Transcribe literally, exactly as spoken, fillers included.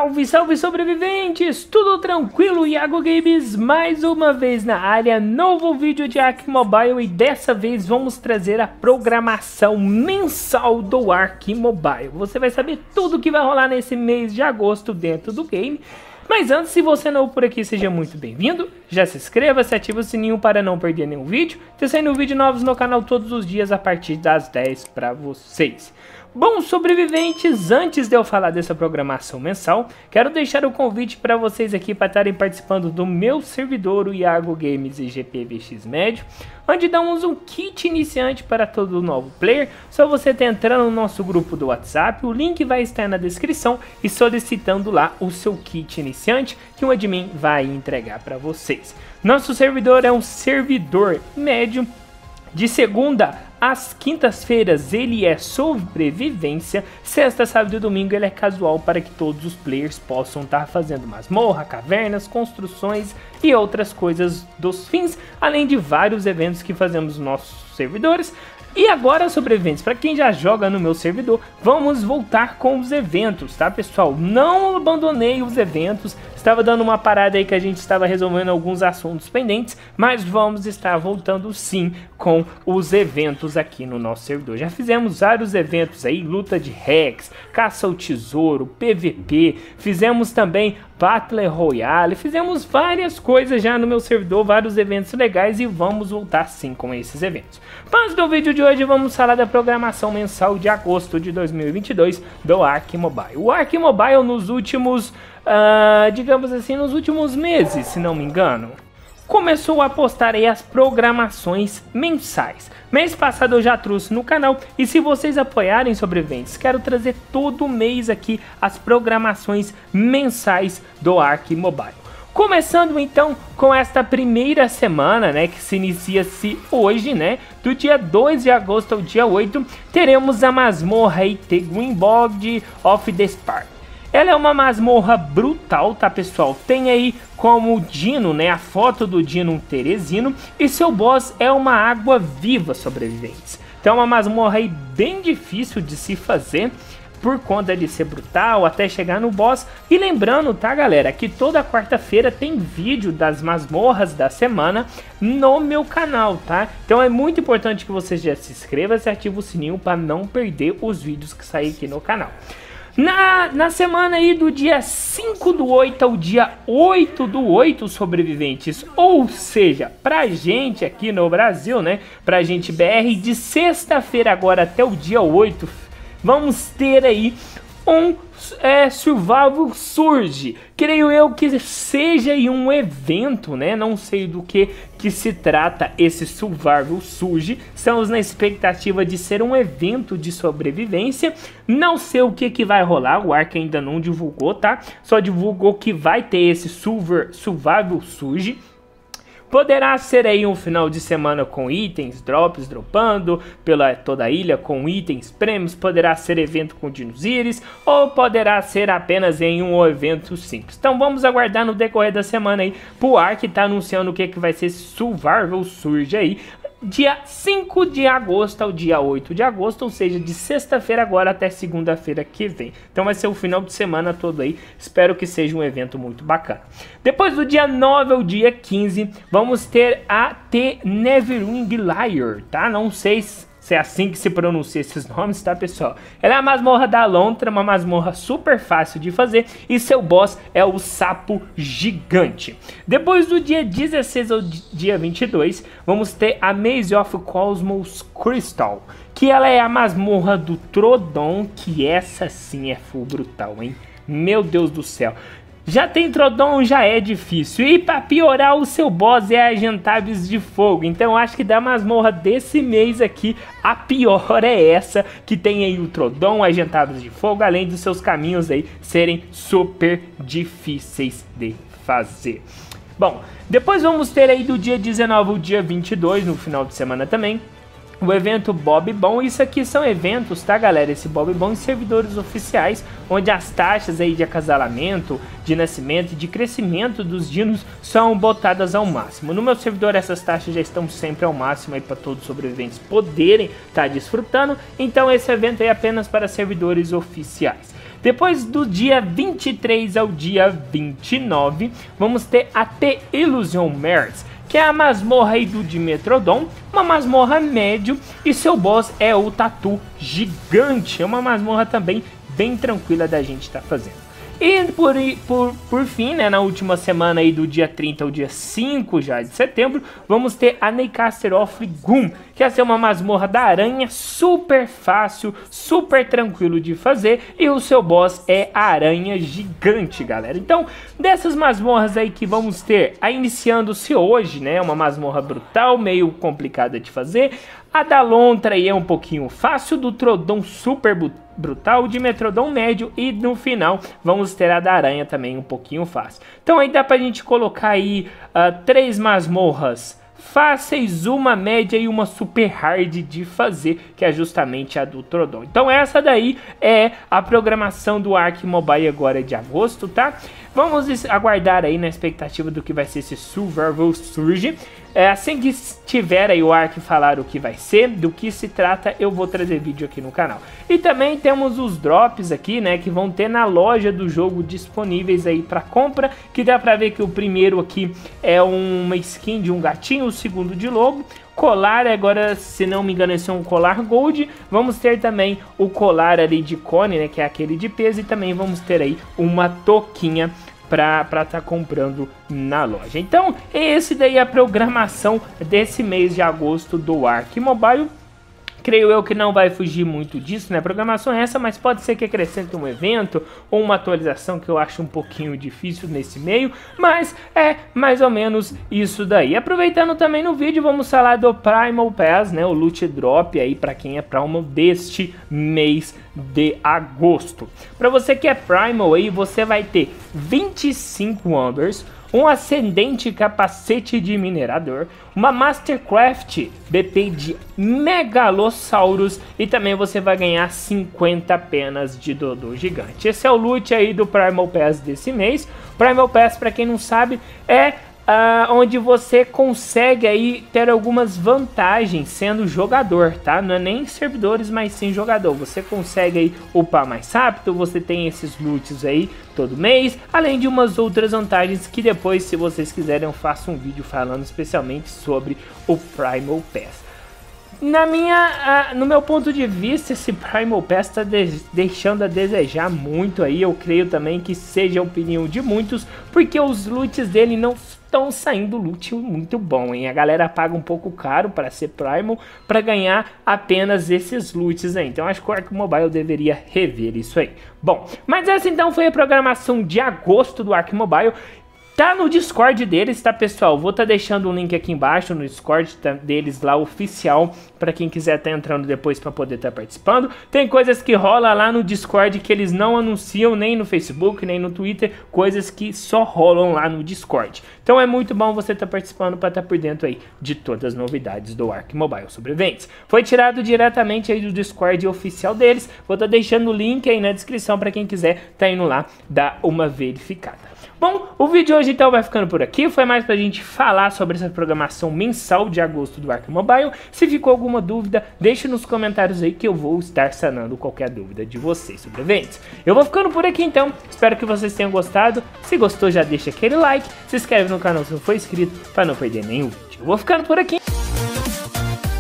Salve, salve sobreviventes! Tudo tranquilo? Iago Games mais uma vez na área, novo vídeo de Ark Mobile e dessa vez vamos trazer a programação mensal do Ark Mobile. Você vai saber tudo que vai rolar nesse mês de agosto dentro do game. Mas antes, se você é novo por aqui, seja muito bem-vindo. Já se inscreva, se ativa o sininho para não perder nenhum vídeo. Tem saindo vídeos novos no canal todos os dias a partir das dez para vocês. Bom, sobreviventes, antes de eu falar dessa programação mensal, quero deixar o convite para vocês aqui para estarem participando do meu servidor, o Iago Games e G P V X Médio, onde damos um kit iniciante para todo novo player. Só você tá entrando no nosso grupo do WhatsApp, o link vai estar na descrição e solicitando lá o seu kit iniciante que o admin vai entregar para vocês. Nosso servidor é um servidor médio. De segunda às quintas-feiras ele é sobrevivência, sexta, sábado e domingo ele é casual para que todos os players possam estar fazendo masmorra, cavernas, construções e outras coisas dos fins, além de vários eventos que fazemos nos nossos servidores. E agora, sobreviventes, para quem já joga no meu servidor, vamos voltar com os eventos, tá pessoal? Não abandonei os eventos, estava dando uma parada aí que a gente estava resolvendo alguns assuntos pendentes, mas vamos estar voltando sim com os eventos aqui no nosso servidor. Já fizemos vários eventos aí, luta de Rex, caça ao tesouro, P V P, fizemos também Battle Royale, fizemos várias coisas já no meu servidor, vários eventos legais e vamos voltar sim com esses eventos. Mas no vídeo de hoje vamos falar da programação mensal de agosto de dois mil e vinte e dois do Ark Mobile. O Ark Mobile nos últimos, uh, digamos assim, nos últimos meses, se não me engano, começou a postar aí as programações mensais. Mês passado eu já trouxe no canal e se vocês apoiarem sobreviventes, quero trazer todo mês aqui as programações mensais do Ark Mobile. Começando então com esta primeira semana, né, que se inicia-se hoje, né, do dia dois de agosto ao dia oito, teremos a masmorra aí, The Greenbog of the Spark. Ela é uma masmorra brutal, tá pessoal? Tem aí como Dino, né, a foto do Dino Teresino, e seu boss é uma água viva, sobreviventes. Então é uma masmorra aí bem difícil de se fazer, por conta de ser brutal até chegar no boss. E lembrando, tá galera, que toda quarta-feira tem vídeo das masmorras da semana no meu canal, tá? Então é muito importante que você já se inscreva e ative o sininho para não perder os vídeos que saem aqui no canal. Na, na semana aí do dia cinco do oito ao dia oito do oito, sobreviventes, ou seja, pra gente aqui no Brasil, né, pra gente B R, de sexta-feira agora até o dia oito, vamos ter aí um é, Survival Surge. Creio eu que seja aí um evento, né? Não sei do que que se trata esse Survival Surge. Estamos na expectativa de ser um evento de sobrevivência. Não sei o que que vai rolar, o Ark ainda não divulgou, tá? Só divulgou que vai ter esse Survival Surge. Poderá ser aí um final de semana com itens, drops, dropando pela toda a ilha com itens, prêmios, poderá ser evento com Dinosiris, ou poderá ser apenas em um evento simples. Então vamos aguardar no decorrer da semana aí, pro Ark tá anunciando o que, que vai ser Survival Surge aí, dia cinco de agosto ao dia oito de agosto, ou seja, de sexta-feira agora até segunda-feira que vem. Então vai ser o final de semana todo aí, espero que seja um evento muito bacana. Depois do dia nove ao dia quinze, vamos ter a The Neverwing Lair, tá? Não sei se é assim que se pronuncia esses nomes, tá pessoal? Ela é a masmorra da Lontra, uma masmorra super fácil de fazer e seu boss é o sapo gigante. Depois do dia dezesseis ao dia vinte e dois, vamos ter a Maze of Cosmos Crystal, que ela é a masmorra do Trodon, que essa sim é full brutal, hein? Meu Deus do céu. Já tem Trodon, já é difícil. E para piorar, o seu boss é a Gentabes de Fogo. Então acho que da masmorra desse mês aqui, a pior é essa, que tem aí o Trodon, as Gentabes de Fogo, além dos seus caminhos aí serem super difíceis de fazer. Bom, depois vamos ter aí do dia dezenove ao dia vinte e dois, no final de semana também, o evento Bob Bom. Isso aqui são eventos, tá galera, esse Bob Bom em servidores oficiais, onde as taxas aí de acasalamento, de nascimento e de crescimento dos dinos são botadas ao máximo. No meu servidor essas taxas já estão sempre ao máximo aí para todos os sobreviventes poderem estar desfrutando, então esse evento é apenas para servidores oficiais. Depois do dia vinte e três ao dia vinte e nove, vamos ter a The Illusion Mers, que é a masmorra aí do Dimetrodon, uma masmorra médio, e seu boss é o Tatu Gigante. É uma masmorra também bem tranquila da gente estar tá fazendo. E por, por, por fim, né, na última semana aí do dia trinta ao dia cinco já de setembro, vamos ter a Neycaster of Goom, que é uma masmorra da aranha, super fácil, super tranquilo de fazer, e o seu boss é a aranha gigante, galera. Então, dessas masmorras aí que vamos ter, a iniciando-se hoje, né, uma masmorra brutal, meio complicada de fazer. A da Lontra aí é um pouquinho fácil, do Trodon super brutal, o Dimetrodon médio, e no final vamos ter a da Aranha também um pouquinho fácil. Então aí dá pra gente colocar aí uh, três masmorras fáceis, uma média e uma super hard de fazer, que é justamente a do Trodon. Então essa daí é a programação do Ark Mobile agora de agosto, tá? Vamos aguardar aí na expectativa do que vai ser esse Survival Surge. É, assim que tiver aí o Ark falar o que vai ser, do que se trata, eu vou trazer vídeo aqui no canal. E também temos os drops aqui, né, que vão ter na loja do jogo disponíveis aí para compra, que dá pra ver que o primeiro aqui é uma skin de um gatinho, o segundo de lobo. Colar, agora, se não me engano, esse é um colar gold. Vamos ter também o colar ali de cone, né, que é aquele de peso, e também vamos ter aí uma touquinha para estar tá comprando na loja. Então, esse daí é a programação desse mês de agosto do Ark Mobile. Creio eu que não vai fugir muito disso, né? A programação é essa, mas pode ser que acrescente um evento ou uma atualização, que eu acho um pouquinho difícil nesse meio, mas é mais ou menos isso daí. Aproveitando também no vídeo, vamos falar do Primal Pass, né? O loot drop aí para quem é Primal deste mês de agosto. Para você que é Primal aí, você vai ter vinte e cinco Ambers, um ascendente capacete de minerador, uma Mastercraft B P de Megalosaurus, e também você vai ganhar cinquenta penas de Dodô Gigante. Esse é o loot aí do Primal Pass desse mês. Primal Pass, para quem não sabe, é Uh, onde você consegue aí ter algumas vantagens sendo jogador, tá? Não é nem servidores, mas sim jogador. Você consegue aí upar mais rápido, você tem esses loots aí todo mês, além de umas outras vantagens que depois, se vocês quiserem, eu faço um vídeo falando especialmente sobre o Primal Pass. Na minha, uh, no meu ponto de vista, esse Primal Pass está de deixando a desejar muito aí. Eu creio também que seja a opinião de muitos, porque os loots dele não estão saindo loot muito bom, hein? A galera paga um pouco caro para ser Primal, para ganhar apenas esses loots aí. Então acho que o Ark Mobile deveria rever isso aí. Bom, mas essa então foi a programação de agosto do Ark Mobile. Tá no Discord deles, tá, pessoal? Vou tá deixando um link aqui embaixo no Discord tá, deles lá, oficial, para quem quiser tá entrando depois para poder tá participando. Tem coisas que rola lá no Discord que eles não anunciam nem no Facebook, nem no Twitter, coisas que só rolam lá no Discord. Então é muito bom você tá participando para tá por dentro aí de todas as novidades do Ark Mobile Sobreviventes. Foi tirado diretamente aí do Discord oficial deles. Vou tá deixando o link aí na descrição para quem quiser tá indo lá dar uma verificada. Bom, o vídeo hoje então vai ficando por aqui. Foi mais pra gente falar sobre essa programação mensal de agosto do Ark Mobile. Se ficou alguma dúvida, deixe nos comentários aí que eu vou estar sanando qualquer dúvida de vocês sobre eventos. Eu vou ficando por aqui então. Espero que vocês tenham gostado. Se gostou, já deixa aquele like. Se inscreve no canal se não for inscrito para não perder nenhum vídeo. Eu vou ficando por aqui.